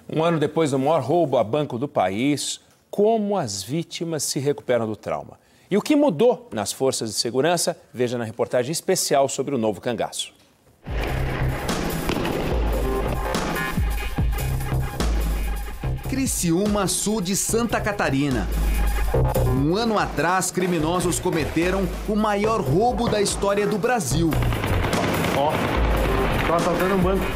Um ano depois do maior roubo a banco do país, como as vítimas se recuperam do trauma? E o que mudou nas forças de segurança? Veja na reportagem especial sobre o novo cangaço. Criciúma, sul de Santa Catarina. Um ano atrás, criminosos cometeram o maior roubo da história do Brasil. Ó, estão assaltando um banco.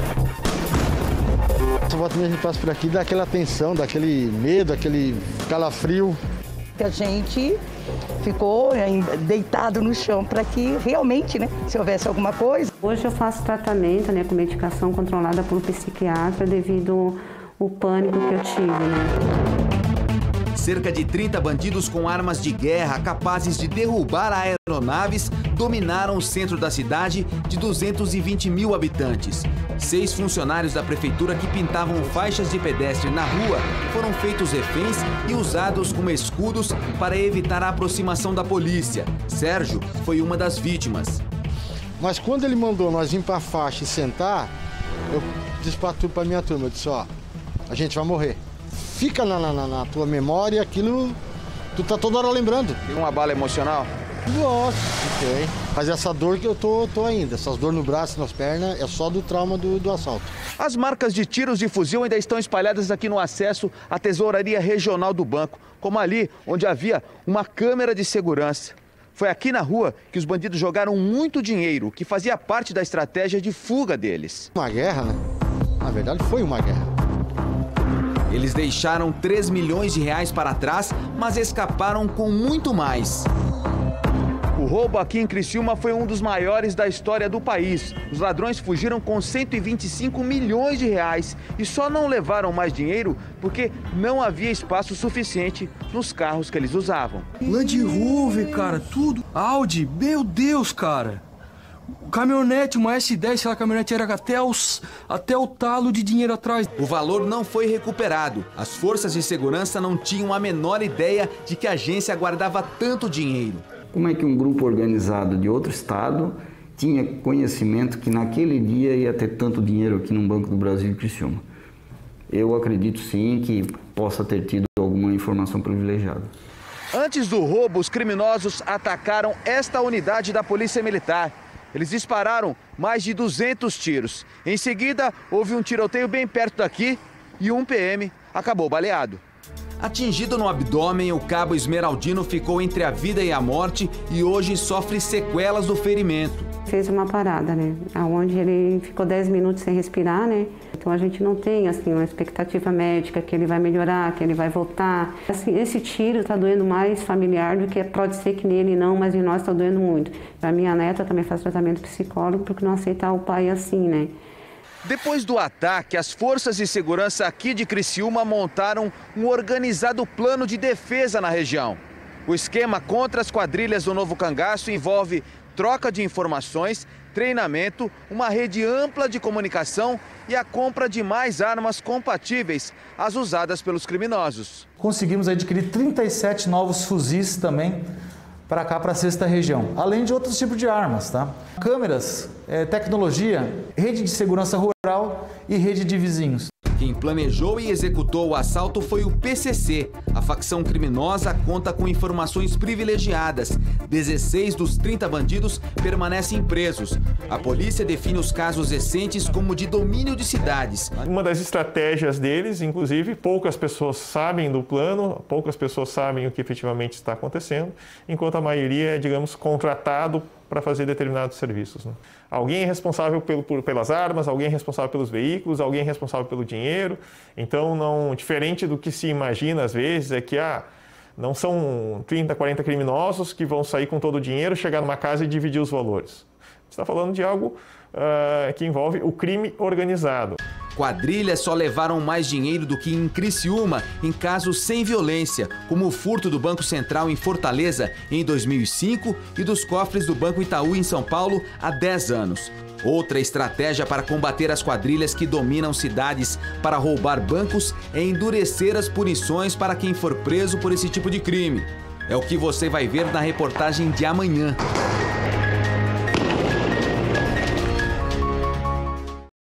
Essa volta mesmo que passa por aqui dá aquela tensão, dá aquele medo, aquele calafrio. A gente ficou deitado no chão para que realmente, se houvesse alguma coisa. Hoje eu faço tratamento, com medicação controlada por um psiquiatra devido ao pânico que eu tive, Cerca de 30 bandidos com armas de guerra capazes de derrubar aeronaves dominaram o centro da cidade de 220 mil habitantes. 6 funcionários da prefeitura que pintavam faixas de pedestre na rua foram feitos reféns e usados como escudos para evitar a aproximação da polícia. Sérgio foi uma das vítimas. Mas quando ele mandou nós ir para a faixa e sentar, eu disse para minha turma, eu disse, ó, a gente vai morrer. Fica na tua memória aquilo, tu tá toda hora lembrando. Tem uma bala emocional? Nossa, tem. Mas essa dor que eu tô ainda, essas dores no braço e nas pernas, é só do trauma do assalto. As marcas de tiros de fuzil ainda estão espalhadas aqui no acesso à tesouraria regional do banco, como ali onde havia uma câmera de segurança. Foi aqui na rua que os bandidos jogaram muito dinheiro, que fazia parte da estratégia de fuga deles. Uma guerra, Na verdade foi uma guerra. Eles deixaram 3 milhões de reais para trás, mas escaparam com muito mais. O roubo aqui em Criciúma foi um dos maiores da história do país. Os ladrões fugiram com 125 milhões de reais e só não levaram mais dinheiro porque não havia espaço suficiente nos carros que eles usavam. Land Rover, cara, tudo. Audi, meu Deus, cara. Caminhonete, uma S10, aquela caminhonete era até o talo de dinheiro atrás. O valor não foi recuperado. As forças de segurança não tinham a menor ideia de que a agência guardava tanto dinheiro. Como é que um grupo organizado de outro estado tinha conhecimento que naquele dia ia ter tanto dinheiro aqui no Banco do Brasil de Criciúma? Eu acredito sim que possa ter tido alguma informação privilegiada. Antes do roubo, os criminosos atacaram esta unidade da Polícia Militar. Eles dispararam mais de 200 tiros. Em seguida, houve um tiroteio bem perto daqui e um PM acabou baleado. Atingido no abdômen, o cabo Esmeraldino ficou entre a vida e a morte e hoje sofre sequelas do ferimento. Fez uma parada, onde ele ficou 10 minutos sem respirar, Então a gente não tem, uma expectativa médica que ele vai melhorar, que ele vai voltar. Esse tiro está doendo mais familiar do que pode ser que nele não, mas em nós está doendo muito. A minha neta também faz tratamento psicólogo porque não aceitar o pai assim, Depois do ataque, as forças de segurança aqui de Criciúma montaram um organizado plano de defesa na região. O esquema contra as quadrilhas do novo cangaço envolve troca de informações, treinamento, uma rede ampla de comunicação e a compra de mais armas compatíveis às usadas pelos criminosos. Conseguimos adquirir 37 novos fuzis também para cá, para a sexta região, além de outros tipos de armas, Câmeras, tecnologia, rede de segurança rural e rede de vizinhos. Quem planejou e executou o assalto foi o PCC. A facção criminosa conta com informações privilegiadas. 16 dos 30 bandidos permanecem presos. A polícia define os casos recentes como de domínio de cidades. Uma das estratégias deles, inclusive, poucas pessoas sabem do plano, poucas pessoas sabem o que efetivamente está acontecendo, enquanto a maioria é, digamos, contratado para fazer determinados serviços. Alguém é responsável pelas armas, alguém é responsável pelos veículos, alguém é responsável pelo dinheiro. Então, diferente do que se imagina às vezes, é que não são 30, 40 criminosos que vão sair com todo o dinheiro, chegar numa casa e dividir os valores. Você está falando de algo que envolve o crime organizado. Quadrilhas só levaram mais dinheiro do que em Criciúma em casos sem violência, como o furto do Banco Central em Fortaleza em 2005 e dos cofres do Banco Itaú em São Paulo há 10 anos. Outra estratégia para combater as quadrilhas que dominam cidades para roubar bancos é endurecer as punições para quem for preso por esse tipo de crime. É o que você vai ver na reportagem de amanhã.